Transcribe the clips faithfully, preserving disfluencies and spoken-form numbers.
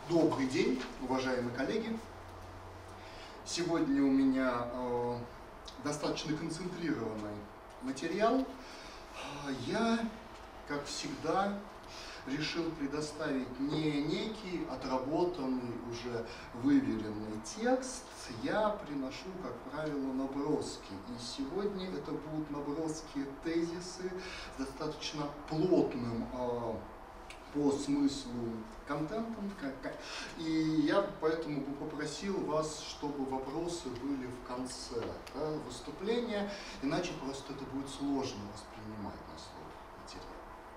Добрый день, уважаемые коллеги. Сегодня у меня э, достаточно концентрированный материал. Я, как всегда, решил предоставить не некий отработанный, уже выверенный текст. Я приношу, как правило, наброски. И сегодня это будут наброски тезисы с достаточно плотным э, по смыслу контентом. И я поэтому бы попросил вас, чтобы вопросы были в конце, да, выступления, иначе просто это будет сложно воспринимать на слух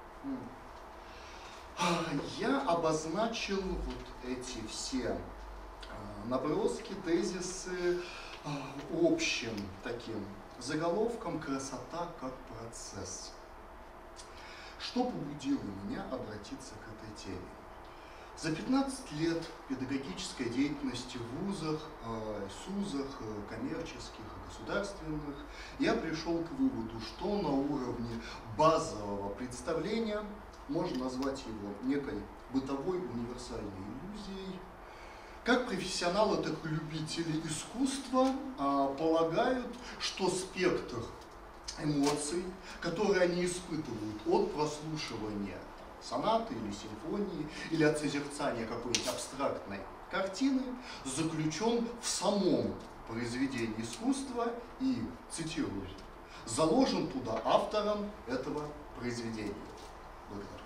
материал. Я обозначил вот эти все наброски, тезисы общим таким заголовком «Красота как процесс». Что побудило меня обратиться к этой теме? За пятнадцать лет педагогической деятельности в вузах, СУЗах, коммерческих и государственных я пришел к выводу, что на уровне базового представления, можно назвать его некой бытовой универсальной иллюзией, как профессионалы, так и любители искусства полагают, что спектр эмоций, которые они испытывают от прослушивания сонаты или симфонии, или от созерцания какой-нибудь абстрактной картины, заключен в самом произведении искусства и, цитирую, заложен туда автором этого произведения. Благодарю.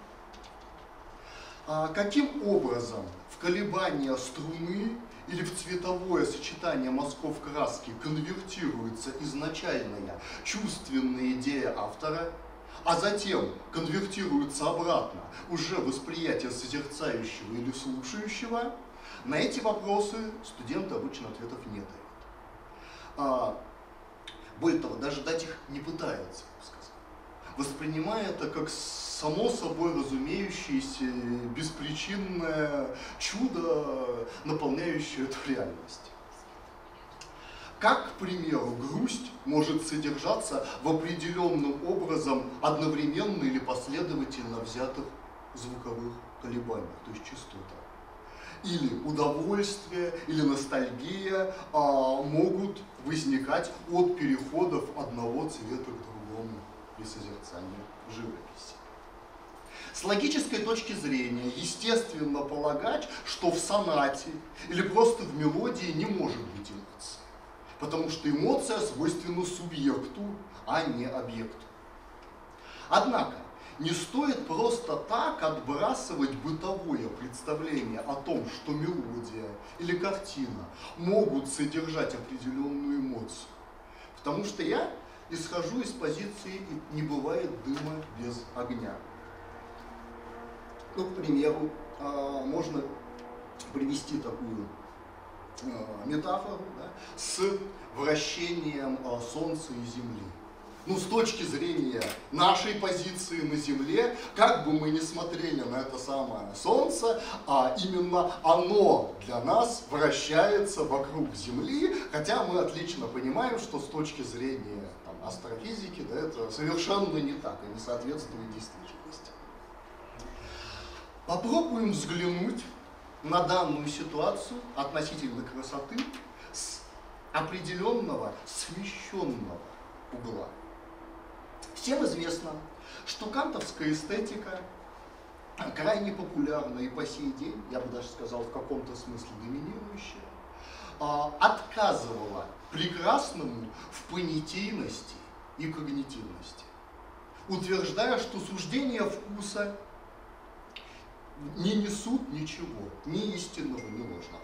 А каким образом в колебания струны или в цветовое сочетание мазков краски конвертируется изначальная чувственная идея автора, а затем конвертируется обратно уже восприятие созерцающего или слушающего, на эти вопросы студенты обычно ответов не дают. А, более того, даже дать их не пытаются, сказать, воспринимая это как само собой разумеющееся беспричинное чудо, наполняющее эту реальность. Как, к примеру, грусть может содержаться в определенным образом одновременно или последовательно взятых звуковых колебаниях, то есть частотах. Или удовольствие, или ностальгия а, могут возникать от переходов одного цвета к другому при созерцании живописи. С логической точки зрения, естественно полагать, что в сонате или просто в мелодии не может быть эмоции. Потому что эмоция свойственна субъекту, а не объекту. Однако, не стоит просто так отбрасывать бытовое представление о том, что мелодия или картина могут содержать определенную эмоцию. Потому что я исхожу из позиции «не бывает дыма без огня». Ну, к примеру, можно привести такую метафору, да, с вращением Солнца и Земли. Ну, с точки зрения нашей позиции на Земле, как бы мы ни смотрели на это самое Солнце, а именно оно для нас вращается вокруг Земли, хотя мы отлично понимаем, что с точки зрения там, астрофизики, да, это совершенно не так и не соответствует действительности. Попробуем взглянуть на данную ситуацию относительно красоты с определенного смещенного угла. Всем известно, что кантовская эстетика крайне популярна и по сей день, я бы даже сказал, в каком-то смысле доминирующая, отказывала прекрасному в понятийности и когнитивности, утверждая, что суждения вкуса не несут ничего, ни истинного, ни ложного.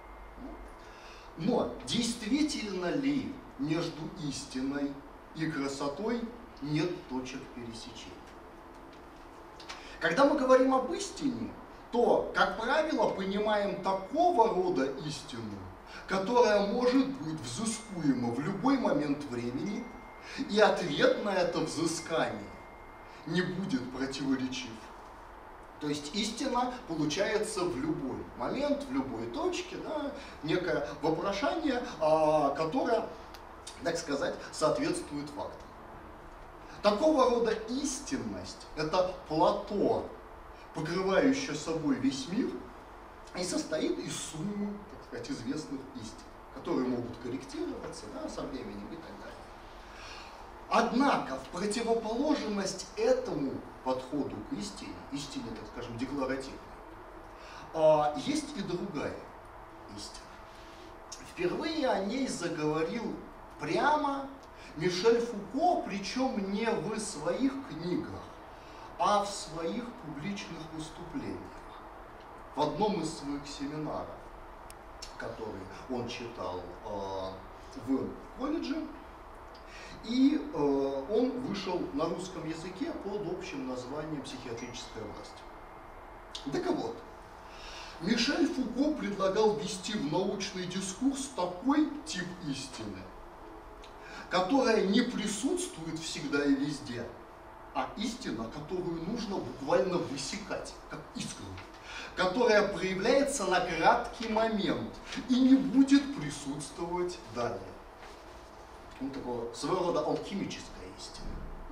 Но действительно ли между истиной и красотой нет точек пересечения? Когда мы говорим об истине, то, как правило, понимаем такого рода истину, которая может быть взыскуема в любой момент времени, и ответ на это взыскание не будет противоречив. То есть истина получается в любой момент, в любой точке, да, некое вопрошание, а, которое, так сказать, соответствует фактам. Такого рода истинность – это плато, покрывающее собой весь мир, и состоит из суммы, так сказать, известных истин, которые могут корректироваться, да, со временем и так далее. Однако, в противоположность этому подходу к истине, истине, так скажем, декларативной, есть и другая истина. Впервые о ней заговорил прямо Мишель Фуко, причем не в своих книгах, а в своих публичных выступлениях. В одном из своих семинаров, который он читал э, в колледже, и э, он вышел на русском языке под общим названием «Психиатрическая власть». Так вот, Мишель Фуко предлагал ввести в научный дискурс такой тип истины, которая не присутствует всегда и везде, а истина, которую нужно буквально высекать, как искру, которая проявляется на краткий момент и не будет присутствовать далее. Ну, такого своего рода алхимическая истина.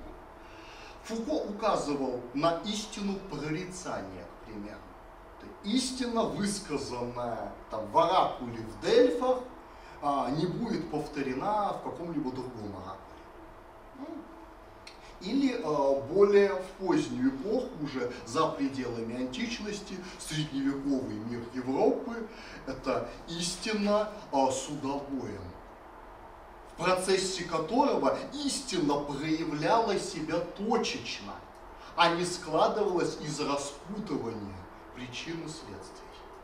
Фуко указывал на истину прорицания, к примеру. Истина, высказанная там, в оракуле в Дельфах, а, не будет повторена в каком-либо другом оракуле. Или а, более в позднюю эпоху, уже за пределами античности, средневековый мир Европы, это истина а, судобоем, в процессе которого истина проявляла себя точечно, а не складывалась из распутывания причин и следствий.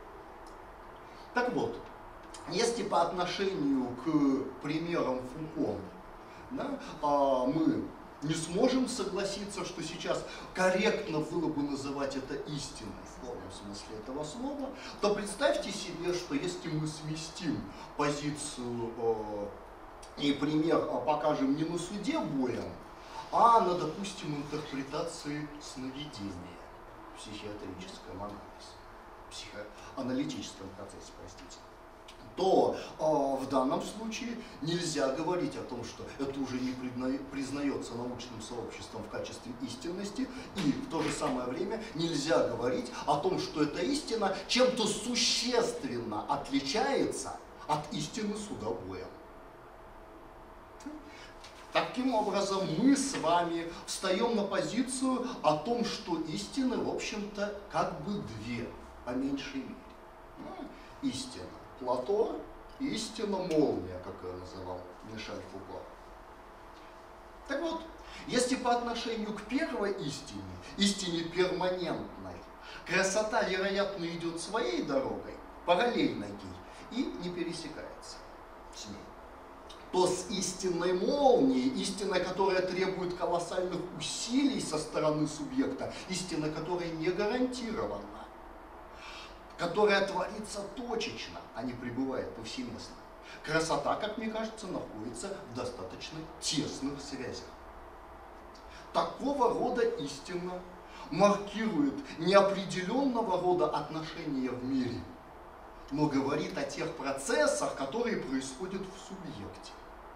Так вот, если по отношению к примерам Фуко, да, мы не сможем согласиться, что сейчас корректно было бы называть это истиной в полном смысле этого слова, то представьте себе, что если мы сместим позицию э, и пример покажем не на суде боем, а на, допустим, интерпретации сновидения, психиатрическом анализе, психоаналитическом процессе, простите, то э, в данном случае нельзя говорить о том, что это уже не признается научным сообществом в качестве истинности, и в то же самое время нельзя говорить о том, что эта истина чем-то существенно отличается от истины судобоя. Таким образом, мы с вами встаем на позицию о том, что истины, в общем-то, как бы две, по меньшей мере. Ну, истина Плато, истина молния, как ее называл Мишель Фуко. Так вот, если по отношению к первой истине, истине перманентной, красота, вероятно, идет своей дорогой, параллельной ей, и не пересекается с ней, то с истинной молнией, истиной, которая требует колоссальных усилий со стороны субъекта, истина, которая не гарантирована, которая творится точечно, а не пребывает повсеместно. Красота, как мне кажется, находится в достаточно тесных связях. Такого рода истина маркирует неопределенного рода отношения в мире, но говорит о тех процессах, которые происходят в субъекте.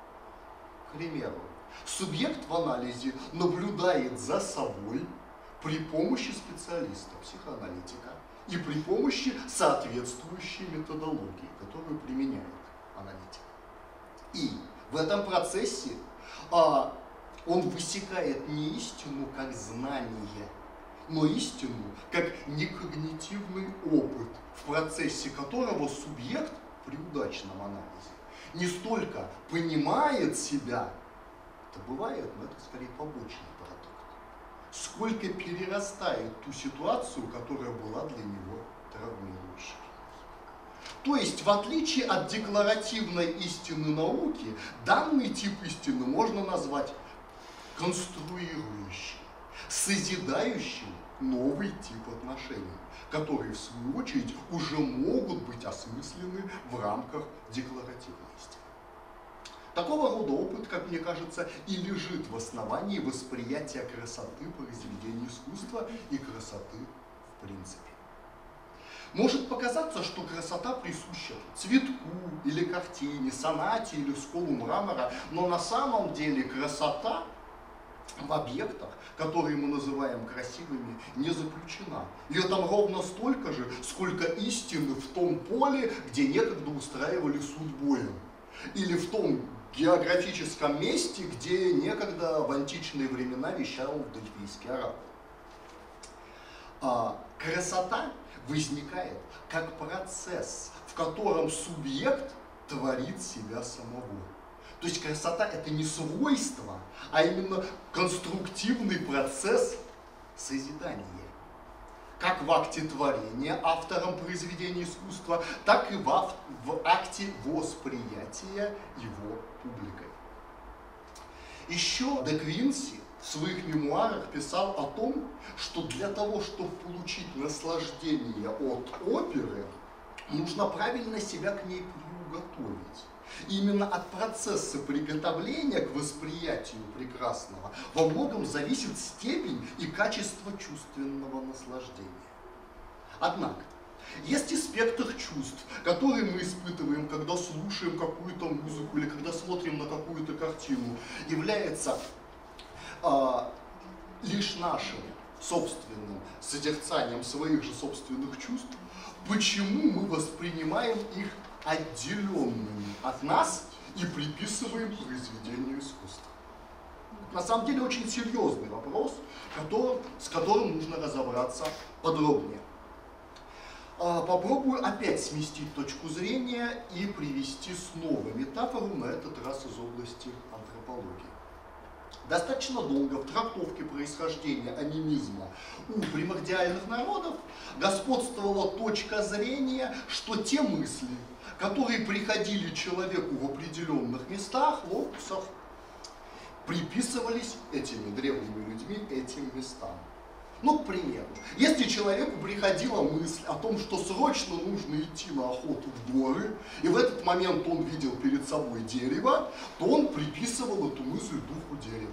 К примеру, субъект в анализе наблюдает за собой при помощи специалиста, психоаналитика, и при помощи соответствующей методологии, которую применяет аналитик. И в этом процессе а, он высекает не истину как знание, но истину как некогнитивный опыт, в процессе которого субъект при удачном анализе не столько понимает себя, это бывает, но это скорее побочный продукт, сколько перерастает ту ситуацию, которая была для него травмирующей. То есть, в отличие от декларативной истины науки, данный тип истины можно назвать конструирующим, созидающим новый тип отношений, которые, в свою очередь, уже могут быть осмыслены в рамках декларативной истины. Такого рода опыт, как мне кажется, и лежит в основании восприятия красоты произведения искусства и красоты в принципе. Может показаться, что красота присуща цветку или картине, сонате или сколу мрамора, но на самом деле красота в объектах, которые мы называем красивыми, не заключена. Ее там ровно столько же, сколько истины в том поле, где некогда устраивали суд боем. Или в том географическом месте, где некогда в античные времена вещал дельфийский оракул. А красота возникает как процесс, в котором субъект творит себя самого. То есть красота — это не свойство, а именно конструктивный процесс созидания. Как в акте творения автором произведения искусства, так и в, ав... в акте восприятия его публикой. Еще Де Квинси в своих мемуарах писал о том, что для того, чтобы получить наслаждение от оперы, нужно правильно себя к ней приуготовить. Именно от процесса приготовления к восприятию прекрасного во многом зависит степень и качество чувственного наслаждения. Однако, есть и спектр чувств, которые мы испытываем, когда слушаем какую-то музыку или когда смотрим на какую-то картину, является а, лишь нашим собственным созерцанием своих же собственных чувств. Почему мы воспринимаем их отделенными от нас и приписываем произведению искусства? На самом деле очень серьезный вопрос, который, с которым нужно разобраться подробнее. Попробую опять сместить точку зрения и привести снова метафору, на этот раз из области антропологии. Достаточно долго в трактовке происхождения анимизма у примордиальных народов господствовала точка зрения, что те мысли, которые приходили человеку в определенных местах, локусах, приписывались этими древними людьми этим местам. Ну, к примеру, если человеку приходила мысль о том, что срочно нужно идти на охоту в горы, и в этот момент он видел перед собой дерево, то он приписывал эту мысль духу дерева,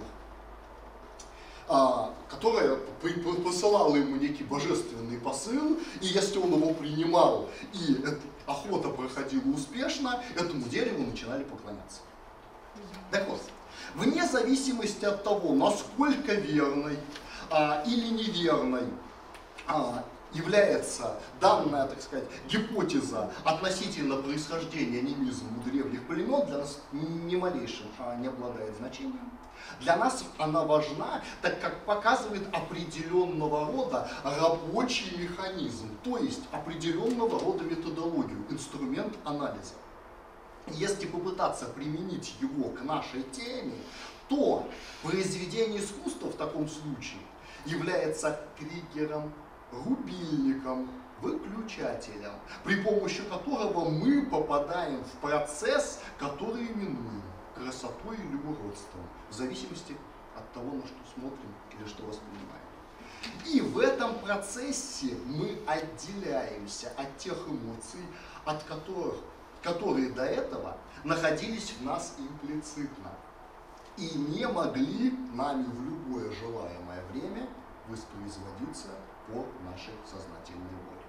а, которая посылала ему некий божественный посыл, и если он его принимал, и эта охота проходила успешно, этому дереву начинали поклоняться. Так вот, вне зависимости от того, насколько верной а, или неверной а, является данная, так сказать, гипотеза относительно происхождения анимизма у древних племен, для нас ни малейшим а, не обладает значением. Для нас она важна, так как показывает определенного рода рабочий механизм, то есть определенного рода методологию, инструмент анализа. Если попытаться применить его к нашей теме, то произведение искусства в таком случае является триггером, рубильником, выключателем, при помощи которого мы попадаем в процесс, который именуем красотой или уродством, в зависимости от того, на что смотрим или что воспринимаем. И в этом процессе мы отделяемся от тех эмоций, от которых, которые до этого находились в нас имплицитно и не могли нами в любое желаемое время воспроизводиться по нашей сознательной воле.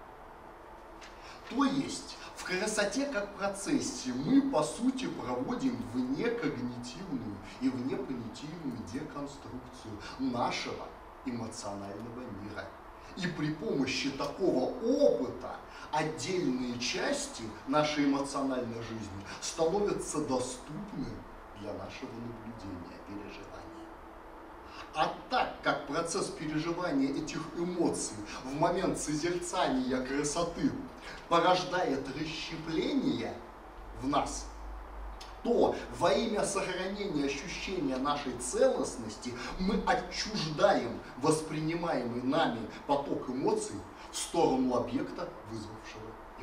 То есть в красоте как процессе мы по сути проводим внекогнитивную и внепонятийную деконструкцию нашего эмоционального мира. И при помощи такого опыта отдельные части нашей эмоциональной жизни становятся доступны для нашего наблюдения, переживания. А так как процесс переживания этих эмоций в момент созерцания красоты порождает расщепление в нас, то во имя сохранения ощущения нашей целостности мы отчуждаем воспринимаемый нами поток эмоций в сторону объекта, вызвавшего их.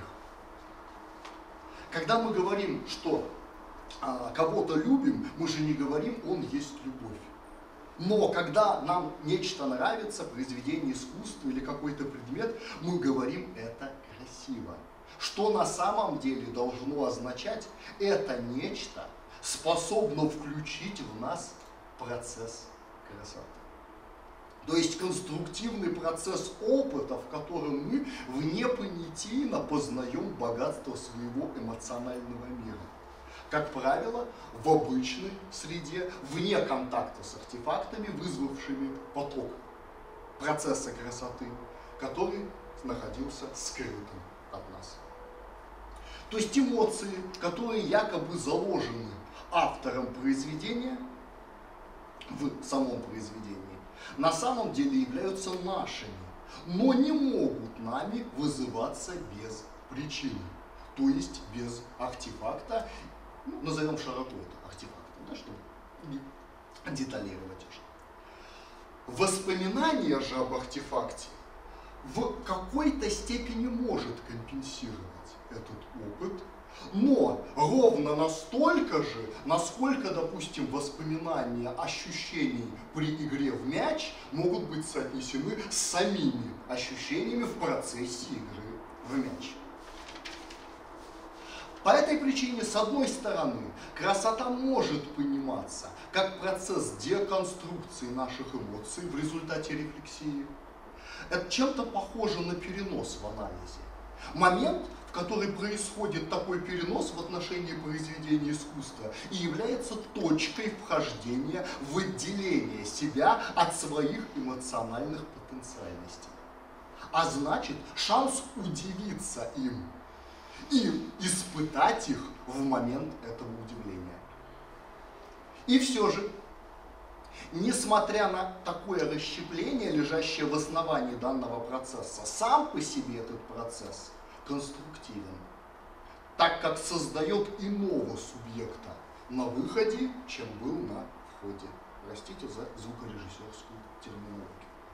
Когда мы говорим, что а, кого-то любим, мы же не говорим «он есть любовь». Но когда нам нечто нравится, произведение искусства или какой-то предмет, мы говорим «это красиво». Что на самом деле должно означать, это нечто способно включить в нас процесс красоты. То есть конструктивный процесс опыта, в котором мы внепонятийно познаем богатство своего эмоционального мира. как правило, в обычной среде, вне контакта с артефактами, вызвавшими поток процесса красоты, который находился скрытым от нас. То есть эмоции, которые якобы заложены автором произведения в самом произведении, на самом деле являются нашими, но не могут нами вызываться без причины, то есть без артефакта, ну, назовем широко это артефактом, да, чтобы не деталировать уже. Воспоминание же об артефакте в какой-то степени может компенсировать этот опыт, но ровно настолько же, насколько, допустим, воспоминания ощущений при игре в мяч могут быть соотнесены с самими ощущениями в процессе игры в мяч. По этой причине, с одной стороны, красота может пониматься как процесс деконструкции наших эмоций в результате рефлексии. Это чем-то похоже на перенос в анализе. Момент, в который происходит такой перенос в отношении произведения искусства, и является точкой вхождения в отделение себя от своих эмоциональных потенциальностей. А значит, шанс удивиться им и испытать их в момент этого удивления. И все же, несмотря на такое расщепление, лежащее в основании данного процесса, сам по себе этот процесс конструктивен, так как создает иного субъекта на выходе, чем был на входе. Простите за звукорежиссерскую терминологию.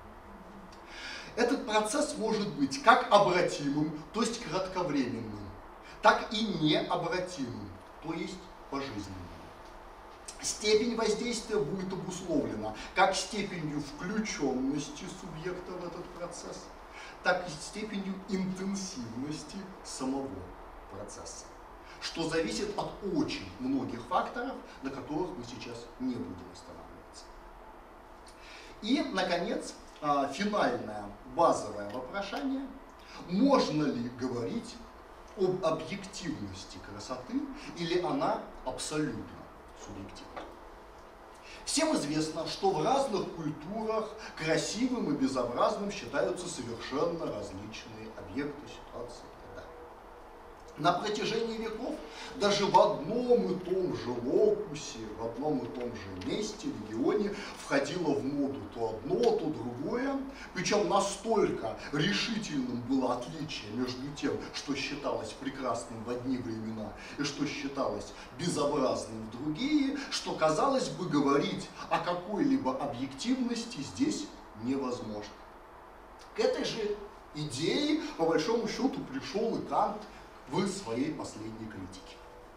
Этот процесс может быть как обратимым, то есть кратковременным, так и необратимым, то есть пожизненным. Степень воздействия будет обусловлена как степенью включенности субъекта в этот процесс, так и степенью интенсивности самого процесса, что зависит от очень многих факторов, на которых мы сейчас не будем останавливаться. И, наконец, финальное базовое вопрошание: можно ли говорить об объективности красоты или она абсолютно субъективна? Всем известно, что в разных культурах красивым и безобразным считаются совершенно различные объекты, ситуации и так далее. На протяжении веков даже в одном и том же локусе, в одном и том же месте, регионе входило в моду то одно, то другое. Причем настолько решительным было отличие между тем, что считалось прекрасным в одни времена и что считалось безобразным в другие, что, казалось бы, говорить о какой-либо объективности здесь невозможно. К этой же идее, по большому счету, пришел и Кант в своей последней критике.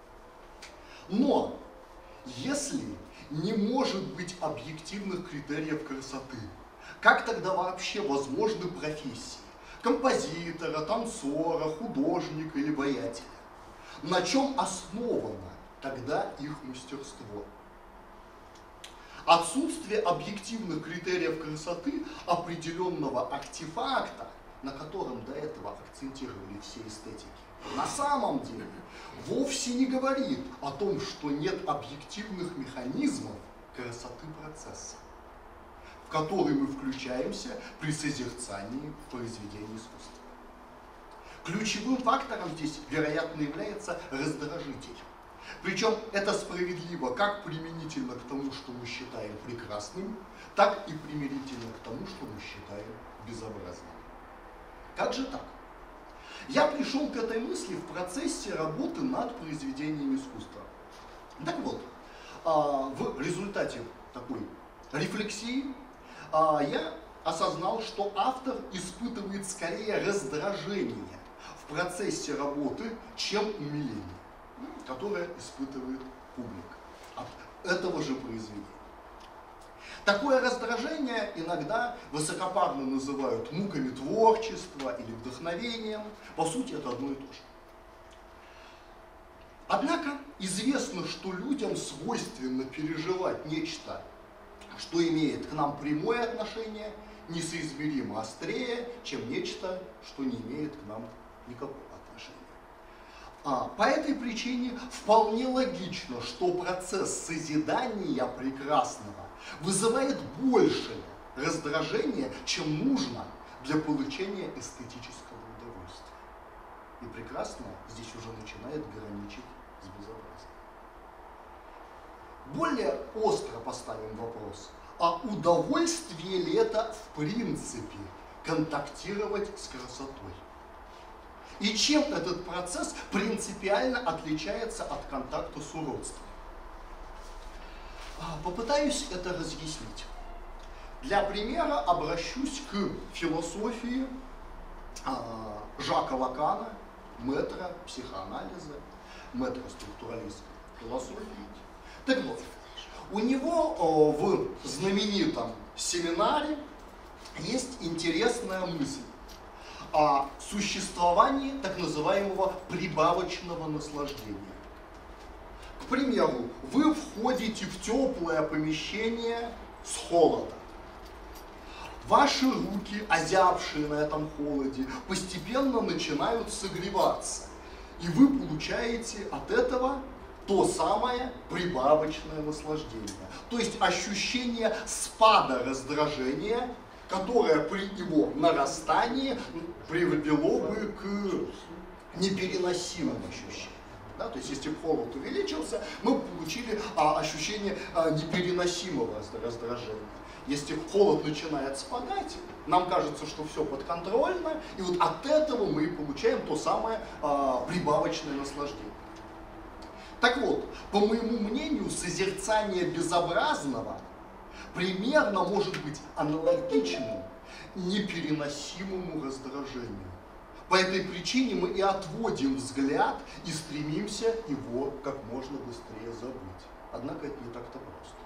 Но если не может быть объективных критериев красоты, как тогда вообще возможны профессии композитора, танцора, художника или воятеля? На чем основано тогда их мастерство? Отсутствие объективных критериев красоты, определенного артефакта, на котором до этого акцентировали все эстетики, на самом деле вовсе не говорит о том, что нет объективных механизмов красоты процесса, в который мы включаемся при созерцании произведения искусства. Ключевым фактором здесь, вероятно, является раздражитель. Причем это справедливо как применительно к тому, что мы считаем прекрасным, так и применительно к тому, что мы считаем безобразным. Как же так? Я пришел к этой мысли в процессе работы над произведением искусства. Так вот, в результате такой рефлексии я осознал, что автор испытывает скорее раздражение в процессе работы, чем умиление, которое испытывает публика от этого же произведения. Такое раздражение иногда высокопарно называют муками творчества или вдохновением. По сути, это одно и то же. Однако известно, что людям свойственно переживать нечто, что имеет к нам прямое отношение, несоизмеримо острее, чем нечто, что не имеет к нам никакого отношения. А, по этой причине вполне логично, что процесс созидания прекрасного вызывает большее раздражение, чем нужно для получения эстетического удовольствия. И прекрасное здесь уже начинает граничить с безобразием. Более остро поставим вопрос, а удовольствие ли это в принципе контактировать с красотой? И чем этот процесс принципиально отличается от контакта с уродством? Попытаюсь это разъяснить. Для примера обращусь к философии Жака Лакана, мэтра психоанализа, мэтра структуралистской философии. Так вот, у него в знаменитом семинаре есть интересная мысль о существовании так называемого прибавочного наслаждения. К примеру, вы входите в теплое помещение с холода. Ваши руки, озябшие на этом холоде, постепенно начинают согреваться. И вы получаете от этого то самое прибавочное наслаждение. То есть ощущение спада раздражения, которое при его нарастании привело бы к непереносимым ощущениям. Да? То есть если холод увеличился, мы получили а, ощущение а, непереносимого раздражения. Если холод начинает спадать, нам кажется, что все подконтрольно, и вот от этого мы и получаем то самое а, прибавочное наслаждение. Так вот, по моему мнению, созерцание безобразного примерно может быть аналогичным непереносимому раздражению. По этой причине мы и отводим взгляд и стремимся его как можно быстрее забыть. Однако это не так-то просто.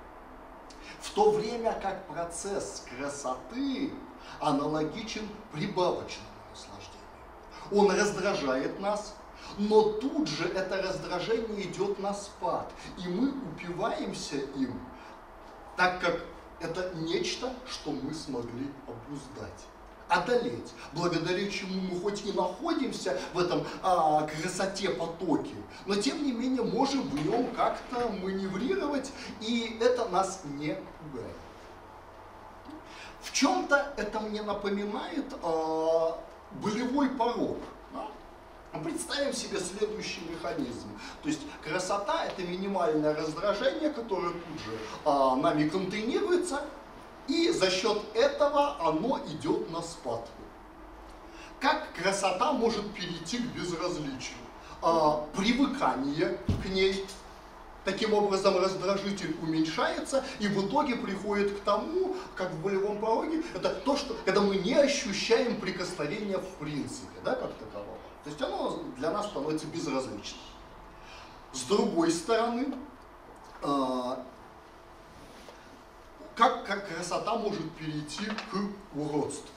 В то время как процесс красоты аналогичен прибавочному наслаждению. Он раздражает нас, но тут же это раздражение идет на спад, и мы упиваемся им, так как это нечто, что мы смогли обуздать, одолеть, благодаря чему мы хоть и находимся в этом а, красоте потоке, но тем не менее можем в нем как-то маневрировать, и это нас не пугает. В чем-то это мне напоминает а, болевой порог. Да? Представим себе следующий механизм. То есть красота — это минимальное раздражение, которое тут же а, нами контейнируется, и за счет этого оно идет на спад. Как красота может перейти к безразличию? А, привыкание к ней. Таким образом раздражитель уменьшается и в итоге приходит к тому, как в болевом пороге, это то, что когда мы не ощущаем прикосновения в принципе, да, как такового. То есть оно для нас становится безразличным. С другой стороны, э, как, как красота может перейти к уродству?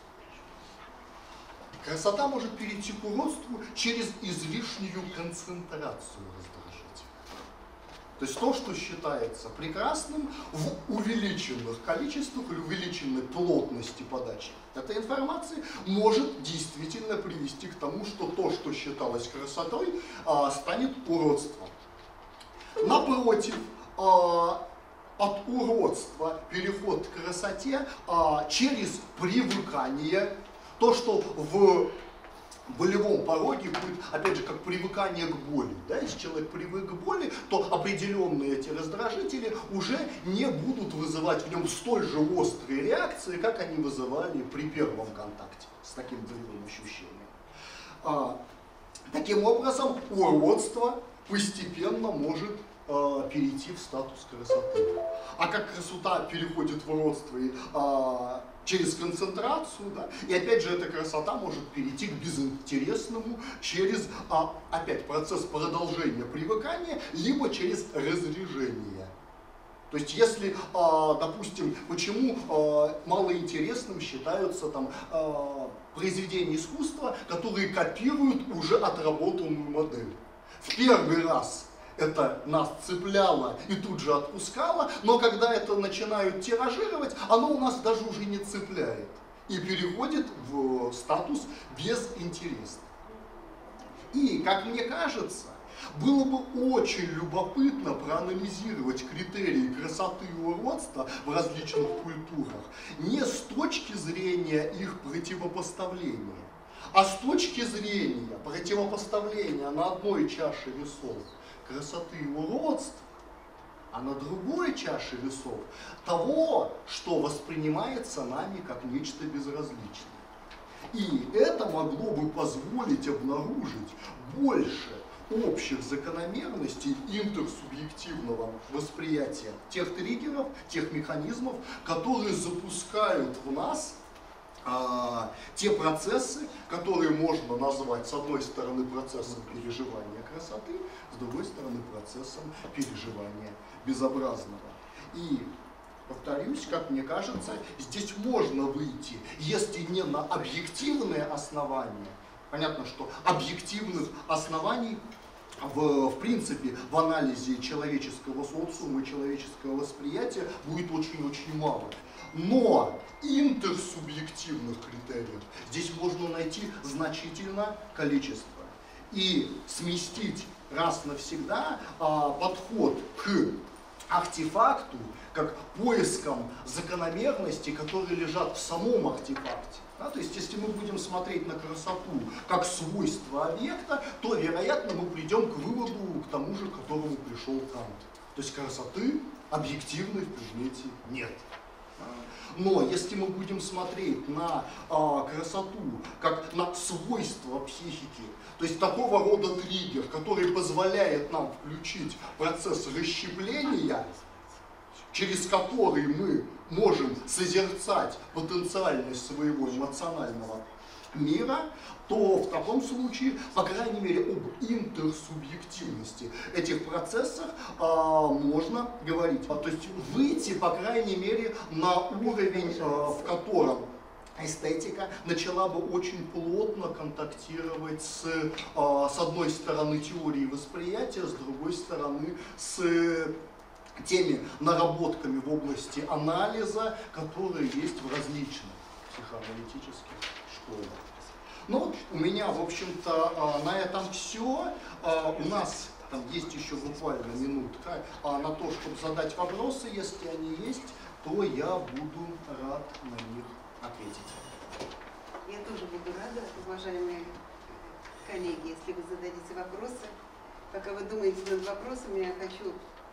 Красота может перейти к уродству через излишнюю концентрацию раздражителя. То есть то, что считается прекрасным в увеличенных количествах или увеличенной плотности подачи этой информации, может действительно привести к тому, что то, что считалось красотой, станет уродством. Напротив, от уродства переход к красоте через привыкание, то, что в болевом пороге будет, опять же, как привыкание к боли. Да? Если человек привык к боли, то определенные эти раздражители уже не будут вызывать в нем столь же острые реакции, как они вызывали при первом контакте с таким болевым ощущением. А, таким образом, уродство постепенно может а, перейти в статус красоты. А как красота переходит в уродство и а, через концентрацию, да, и опять же эта красота может перейти к безинтересному через, а, опять, процесс продолжения привыкания, либо через разрежение. То есть если, а, допустим, почему а, малоинтересным считаются там, а, произведения искусства, которые копируют уже отработанную модель. В первый раз это нас цепляло и тут же отпускало, но когда это начинают тиражировать, оно у нас даже уже не цепляет и переходит в статус безинтересный. И, как мне кажется, было бы очень любопытно проанализировать критерии красоты и уродства в различных культурах не с точки зрения их противопоставления, а с точки зрения противопоставления на одной чаше весов красоты и уродства, а на другой чаше весов того, что воспринимается нами как нечто безразличное. И это могло бы позволить обнаружить больше общих закономерностей интерсубъективного восприятия тех триггеров, тех механизмов, которые запускают в нас а, те процессы, которые можно назвать с одной стороны процессом переживания красоты, с другой стороны процессом переживания безобразного. И повторюсь, как мне кажется, здесь можно выйти, если не на объективные основания. Понятно, что объективных оснований в, в принципе в анализе человеческого социума и человеческого восприятия будет очень-очень мало. Но интерсубъективных критериев здесь можно найти значительное количество. И сместить раз навсегда а, подход к артефакту, как поиском закономерностей, которые лежат в самом артефакте. Да, то есть, если мы будем смотреть на красоту как свойство объекта, то, вероятно, мы придем к выводу, к тому же, к которому пришел Кант. То есть, красоты объективной в предмете нет. Но если мы будем смотреть на а, красоту как на свойство психики, то есть такого рода триггер, который позволяет нам включить процесс расщепления, через который мы можем созерцать потенциальность своего эмоционального мира, то в таком случае, по крайней мере, об интерсубъективности этих процессов а, можно говорить. А, то есть выйти, по крайней мере, на уровень, а, в котором эстетика начала бы очень плотно контактировать с, а, с одной стороны, теорией восприятия, с другой стороны, с теми наработками в области анализа, которые есть в различных психоаналитических школах. Ну вот у меня, в общем-то, на этом все. У нас там есть еще буквально минутка на то, чтобы задать вопросы. Если они есть, то я буду рад на них ответить. Я тоже буду рада, уважаемые коллеги, если вы зададите вопросы. Пока вы думаете над вопросами, я хочу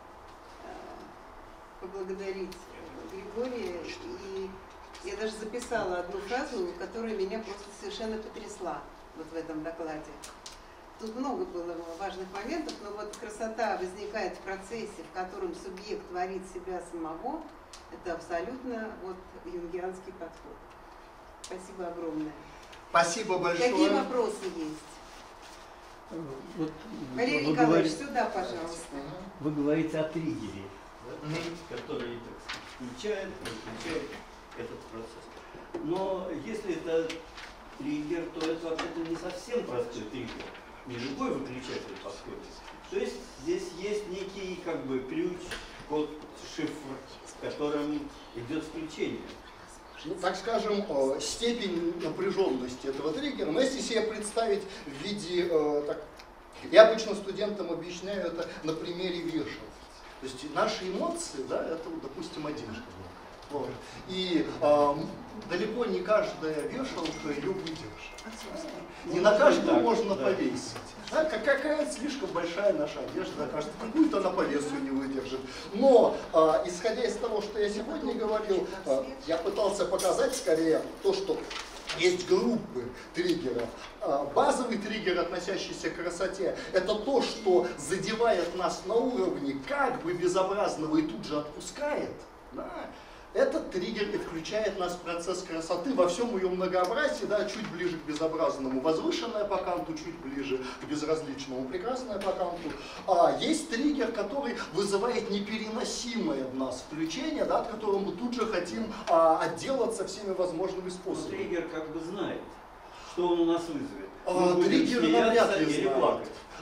поблагодарить Григория. И я даже записала одну фразу, которая меня просто совершенно потрясла вот в этом докладе. Тут много было важных моментов, но вот красота возникает в процессе, в котором субъект творит себя самого. Это абсолютно вот юнгианский подход. Спасибо огромное. Спасибо большое. Какие вопросы есть? Вот, Валерий Николаевич, говорите, сюда, пожалуйста. Вы говорите о триггере, да, который, так сказать, включает, выключает этот процесс. Но если это триггер, то это вообще-то не совсем простой триггер. Не любой выключатель подходит. То есть здесь есть некий как бы ключ, код, шифр, с которым идет включение. Ну, так скажем, степень напряженности этого триггера, но если себе представить в виде, так, я обычно студентам объясняю это на примере вешалки. То есть наши эмоции, да, это, допустим, один шаг. Вот. И э, далеко не каждая вешалка ее выдержит. Не на каждую можно повесить. Да, какая слишком большая наша одежда, кажется, какую-то она по весу не выдержит. Но, э, исходя из того, что я сегодня говорил, э, я пытался показать скорее то, что есть группы триггеров. Базовый триггер, относящийся к красоте, это то, что задевает нас на уровне как бы безобразного и тут же отпускает. Да? Этот триггер и включает нас в процесс красоты во всем ее многообразии, да, чуть ближе к безобразному возвышенное по Канту, чуть ближе к безразличному прекрасное по Канту. А есть триггер, который вызывает непереносимое в нас включение, да, от которого мы тут же хотим а, отделаться всеми возможными способами. Но триггер как бы знает, что он у нас вызовет. А, триггер навряд ли знает.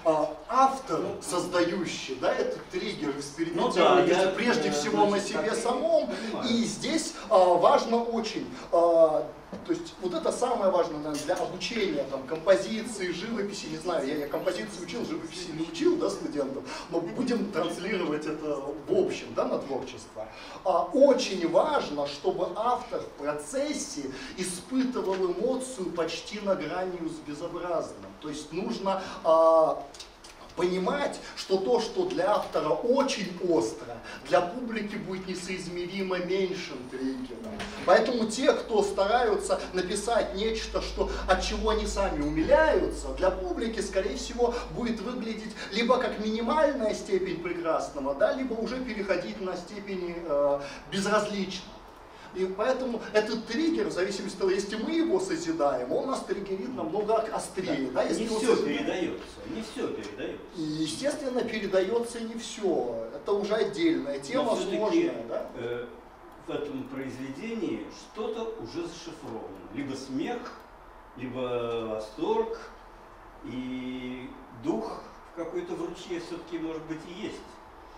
а, автор, создающий, да, этот триггер, экспериментирует, ну, да, я, прежде я, всего значит, на себе так, самом. понимаю. И здесь а, важно очень, а, то есть вот это самое важное, наверное, для обучения там, композиции, живописи, не знаю, я, я композиции учил, живописи не учил, да, студентов, но будем транслировать это в общем, да, на творчество. А, очень важно, чтобы автор в процессе испытывал эмоцию почти на грани с безобразным. То есть нужно а, понимать, что то, что для автора очень остро, для публики будет несоизмеримо меньшим триггером. Поэтому те, кто стараются написать нечто, что, от чего они сами умиляются, для публики, скорее всего, будет выглядеть либо как минимальная степень прекрасного, да, либо уже переходить на степень э, безразличного. И поэтому этот триггер, в зависимости от того, если мы его созидаем, он нас триггерит намного острее. Да, Да, если не его все созидаем, передается, не все передается. и, естественно, передается не все. Это уже отдельная тема, Но все-таки сложная. Да? э, в этом произведении что-то уже зашифровано. Либо смех, либо восторг, и дух в какой-то в ручье все-таки, может быть, и есть.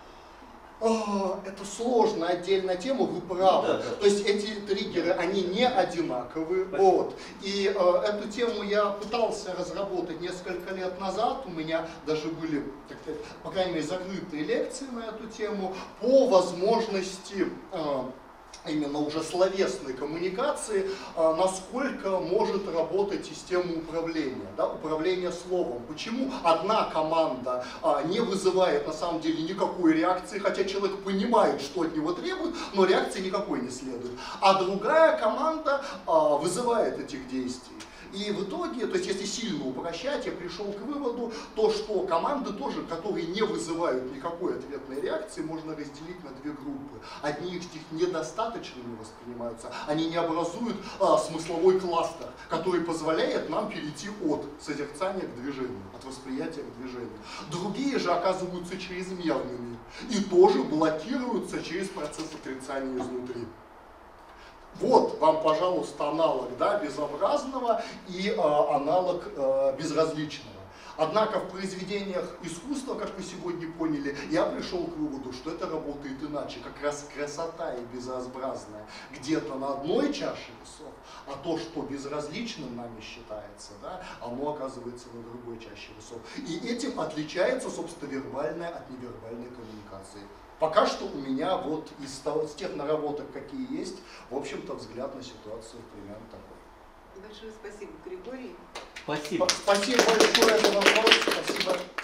Это сложная отдельная тема, вы правы. Да, да. То есть эти триггеры, они не одинаковые. Вот. И э, эту тему я пытался разработать несколько лет назад. У меня даже были, так сказать, по крайней мере, закрытые лекции на эту тему по возможности э, именно уже словесной коммуникации, а, насколько может работать система управления, да, управление словом. Почему одна команда а, не вызывает на самом деле никакой реакции, хотя человек понимает, что от него требуют, но реакции никакой не следует. А другая команда а, вызывает этих действий. И в итоге, то есть если сильно упрощать, я пришел к выводу, то что команды тоже, которые не вызывают никакой ответной реакции, можно разделить на две группы. Одни из них недостаточно не воспринимаются, они не образуют а, смысловой кластер, который позволяет нам перейти от созерцания к движению, от восприятия к движению. Другие же оказываются чрезмерными и тоже блокируются через процесс отрицания изнутри. Вот вам, пожалуйста, аналог, да, безобразного и э, аналог э, безразличного. Однако в произведениях искусства, как вы сегодня поняли, я пришел к выводу, что это работает иначе. Как раз красота и безобразная где-то на одной чаше весов, а то, что безразличным нами считается, да, оно оказывается на другой чаше весов. И этим отличается, собственно, вербальная от невербальной коммуникации. Пока что у меня вот из, того, из тех наработок, какие есть, в общем-то, взгляд на ситуацию примерно такой. Большое спасибо, Григорий. Спасибо. Спасибо большое за вопрос. Спасибо.